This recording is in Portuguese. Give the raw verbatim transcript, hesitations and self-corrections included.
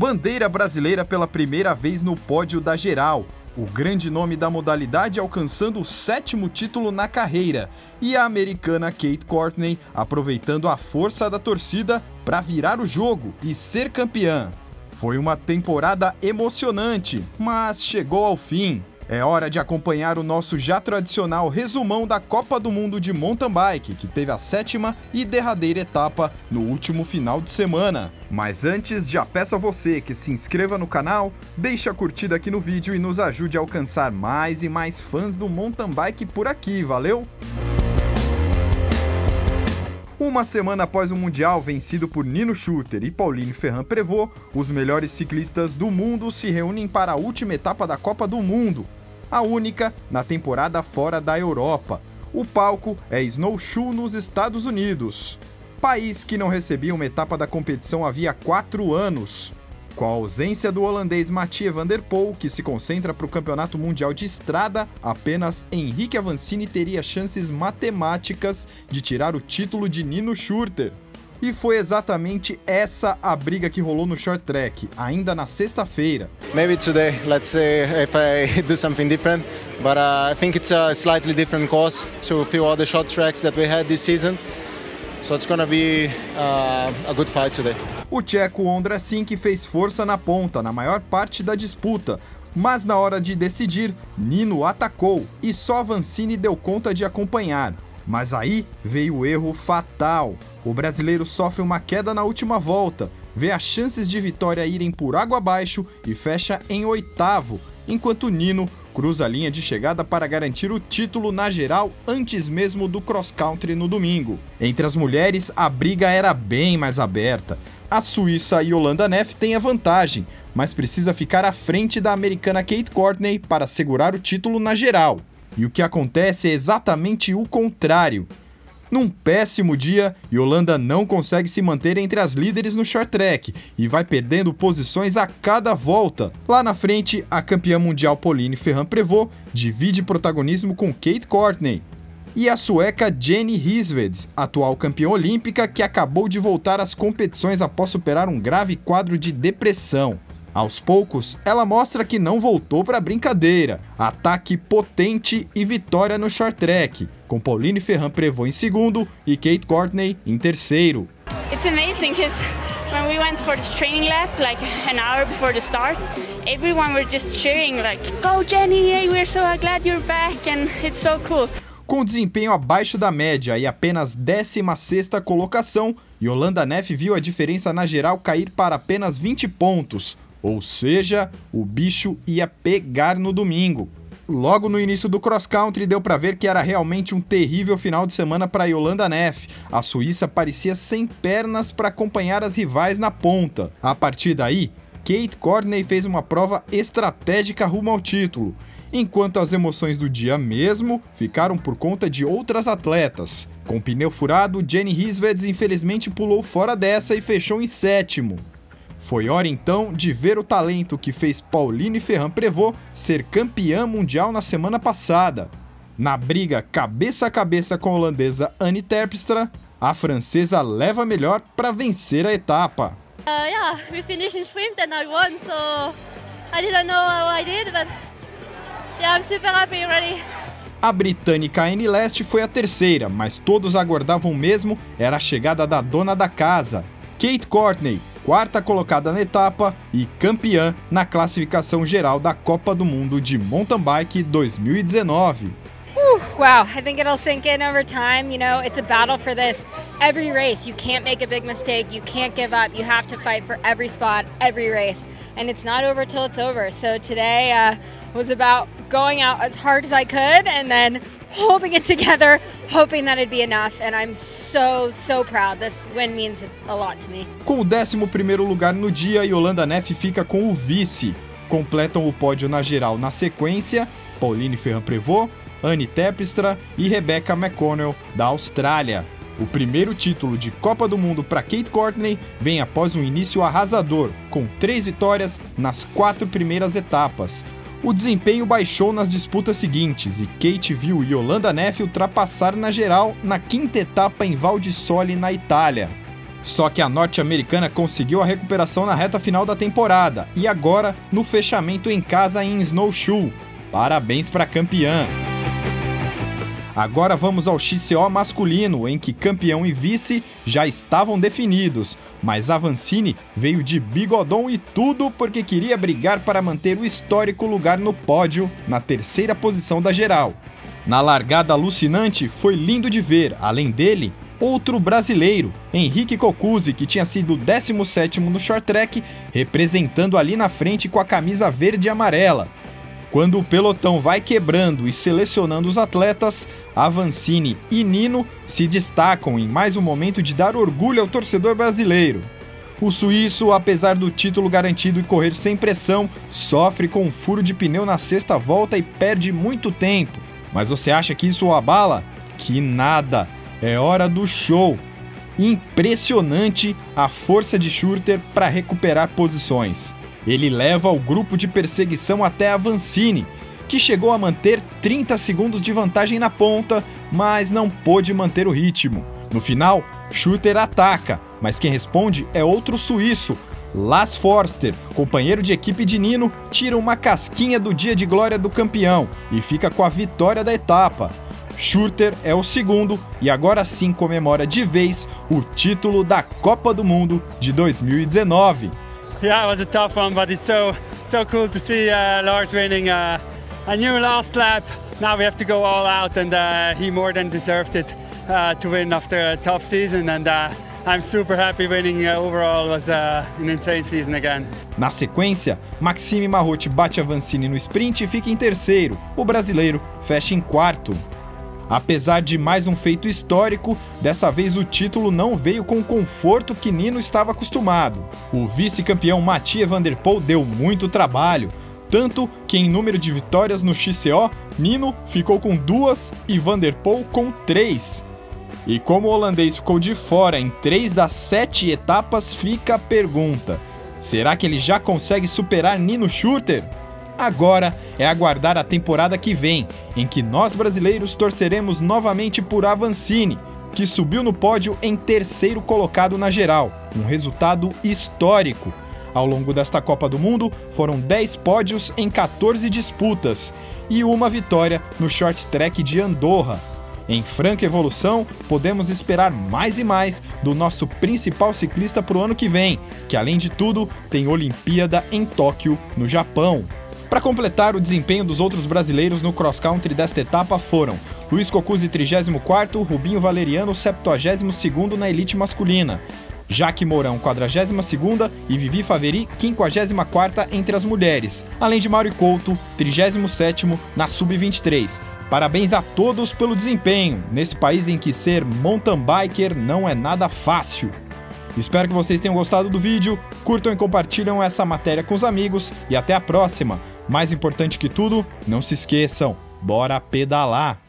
Bandeira brasileira pela primeira vez no pódio da geral. O grande nome da modalidade alcançando o sétimo título na carreira. E a americana Kate Courtney aproveitando a força da torcida para virar o jogo e ser campeã. Foi uma temporada emocionante, mas chegou ao fim. É hora de acompanhar o nosso já tradicional resumão da Copa do Mundo de Mountain Bike, que teve a sétima e derradeira etapa no último final de semana. Mas antes, já peço a você que se inscreva no canal, deixe a curtida aqui no vídeo e nos ajude a alcançar mais e mais fãs do mountain bike por aqui, valeu? Uma semana após o Mundial vencido por Nino Schurter e Pauline Ferrand-Prévot, os melhores ciclistas do mundo se reúnem para a última etapa da Copa do Mundo, a única na temporada fora da Europa. O palco é Snowshoe, nos Estados Unidos, país que não recebia uma etapa da competição havia quatro anos. Com a ausência do holandês Mathieu van der Poel, que se concentra para o Campeonato Mundial de Estrada, apenas Enrique Avancini teria chances matemáticas de tirar o título de Nino Schurter. E foi exatamente essa a briga que rolou no short track, ainda na sexta-feira. Maybe today, let's see if I do something different, but uh, I think it's a slightly different course to a few other short tracks that we had this season. So it's gonna be uh, a good fight today. O tcheco Ondra Sink fez força na ponta na maior parte da disputa, mas na hora de decidir, Nino atacou e só Avancini deu conta de acompanhar. Mas aí veio o erro fatal. O brasileiro sofre uma queda na última volta, vê as chances de vitória irem por água abaixo e fecha em oitavo, enquanto Nino cruza a linha de chegada para garantir o título na geral antes mesmo do cross-country no domingo. Entre as mulheres, a briga era bem mais aberta. A suíça Jolanda Neff tem a vantagem, mas precisa ficar à frente da americana Kate Courtney para segurar o título na geral. E o que acontece é exatamente o contrário. Num péssimo dia, Jolanda não consegue se manter entre as líderes no short track e vai perdendo posições a cada volta. Lá na frente, a campeã mundial Pauline Ferrand-Prévot divide protagonismo com Kate Courtney. E a sueca Jenny Rissveds, atual campeã olímpica que acabou de voltar às competições após superar um grave quadro de depressão. Aos poucos, ela mostra que não voltou para brincadeira. Ataque potente e vitória no short track, com Pauline Ferrand-Prévot em segundo e Kate Courtney em terceiro. It's amazing because when we went for the training lap, like an hour before the start, everyone were just cheering like, "Go Jenny, hey, we're so glad you're back," and it's so cool. Com desempenho abaixo da média e apenas décima sexta colocação, Jolanda Neff viu a diferença na geral cair para apenas vinte pontos. Ou seja, o bicho ia pegar no domingo. Logo no início do cross-country deu para ver que era realmente um terrível final de semana para Jolanda Neff. A suíça parecia sem pernas para acompanhar as rivais na ponta. A partir daí, Kate Courtney fez uma prova estratégica rumo ao título, enquanto as emoções do dia mesmo ficaram por conta de outras atletas. Com o pneu furado, Jenny Rissveds infelizmente pulou fora dessa e fechou em sétimo. Foi hora então de ver o talento que fez Pauline Ferrand-Prévot ser campeã mundial na semana passada. Na briga cabeça a cabeça com a holandesa Anne Terpstra, a francesa leva a melhor para vencer a etapa. Uh, yeah, we finished in sprint and I won, so I didn't know how I did, but yeah, I'm super happy already. A britânica Anne Lest foi a terceira, mas todos aguardavam mesmo era a chegada da dona da casa, Kate Courtney, quarta colocada na etapa e campeã na classificação geral da Copa do Mundo de Mountain Bike dois mil e dezenove. Whew, wow, I think it'll sink in over time. You know, it's a battle for this. Every race, you can't make a big mistake. You can't give up. You have to fight for every spot, every race. And it's not over till it's over. So today uh, was about going out as hard as I could and then holding it together, hoping that it'd be enough. And I'm so, so proud. This win means a lot to me. Com o décimo primeiro lugar no dia, Jolanda Neff fica com o vice. Completam o pódio na geral na sequência, Pauline Ferrand-Prévot, Anne Terpstra e Rebecca McConnell, da Austrália. O primeiro título de Copa do Mundo para Kate Courtney vem após um início arrasador, com três vitórias nas quatro primeiras etapas. O desempenho baixou nas disputas seguintes e Kate viu Jolanda Neff ultrapassar na geral na quinta etapa em Val di Sole, na Itália. Só que a norte-americana conseguiu a recuperação na reta final da temporada e agora no fechamento em casa em Snowshoe. Parabéns para a campeã! Agora vamos ao X C O masculino, em que campeão e vice já estavam definidos, mas a Avancini veio de bigodão e tudo porque queria brigar para manter o histórico lugar no pódio na terceira posição da geral. Na largada alucinante foi lindo de ver, além dele, outro brasileiro, Henrique Cocuzzi, que tinha sido décimo sétimo no short track, representando ali na frente com a camisa verde e amarela. Quando o pelotão vai quebrando e selecionando os atletas, Avancini e Nino se destacam em mais um momento de dar orgulho ao torcedor brasileiro. O suíço, apesar do título garantido e correr sem pressão, sofre com um furo de pneu na sexta volta e perde muito tempo. Mas você acha que isso o abala? Que nada! É hora do show! Impressionante a força de Schurter para recuperar posições. Ele leva o grupo de perseguição até a Avancini, que chegou a manter trinta segundos de vantagem na ponta, mas não pôde manter o ritmo. No final, Schurter ataca, mas quem responde é outro suíço, Lars Forster, companheiro de equipe de Nino, tira uma casquinha do dia de glória do campeão e fica com a vitória da etapa. Schurter é o segundo e agora sim comemora de vez o título da Copa do Mundo de dois mil e dezenove. Yeah, it was a tough one, but it's so so cool to see uh, Lars winning uh, a new last lap. Now we have to go all out, and uh, he more than deserved it uh, to win after a tough season. And uh, I'm super happy winning uh, overall. It was uh, an insane season again. Na sequência, Maxime Marrotti bate Avancini no sprint e fica em terceiro. O brasileiro fecha em quarto. Apesar de mais um feito histórico, dessa vez o título não veio com o conforto que Nino estava acostumado. O vice-campeão Mathieu van der Poel deu muito trabalho, tanto que em número de vitórias no X C O, Nino ficou com duas e van der Poel com três. E como o holandês ficou de fora em três das sete etapas, fica a pergunta: será que ele já consegue superar Nino Schurter? Agora é aguardar a temporada que vem, em que nós brasileiros torceremos novamente por Avancini, que subiu no pódio em terceiro colocado na geral, um resultado histórico. Ao longo desta Copa do Mundo, foram dez pódios em quatorze disputas e uma vitória no short track de Andorra. Em franca evolução, podemos esperar mais e mais do nosso principal ciclista para o ano que vem, que além de tudo tem Olimpíada em Tóquio, no Japão. Para completar o desempenho dos outros brasileiros no cross-country desta etapa foram Luiz Cocuzzi, trigésimo quarto, Rubinho Valeriano, septuagésimo segundo na elite masculina, Jaque Mourão, quadragésima segunda e Vivi Faveri, quinquagésima quarta entre as mulheres, além de Mauro Couto, trigésimo sétimo na sub vinte e três. Parabéns a todos pelo desempenho, nesse país em que ser mountain biker não é nada fácil. Espero que vocês tenham gostado do vídeo, curtam e compartilham essa matéria com os amigos e até a próxima. Mais importante que tudo, não se esqueçam, bora pedalar!